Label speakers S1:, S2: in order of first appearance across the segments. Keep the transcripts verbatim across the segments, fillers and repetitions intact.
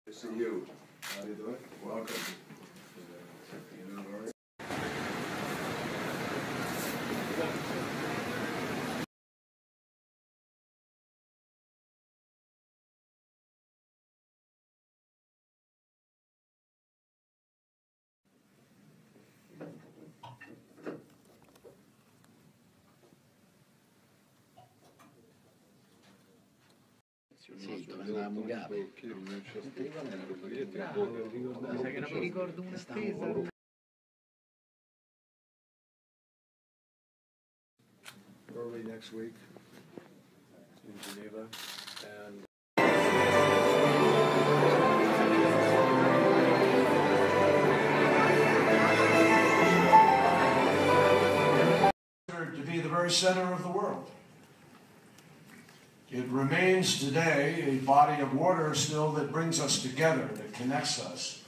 S1: To see you. How you doing? Welcome. You doing all right?
S2: Sì, tornavamo Gabi.
S3: Sai che non mi ricordo una spesa.
S1: Early next week in Geneva, and
S4: to be the very center of the world. It remains today a body of water still that brings us together, that connects us.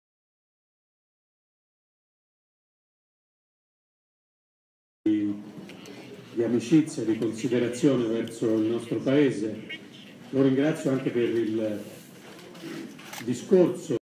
S5: Di amicizia, di considerazione verso il nostro Paese. Lo ringrazio anche per il discorso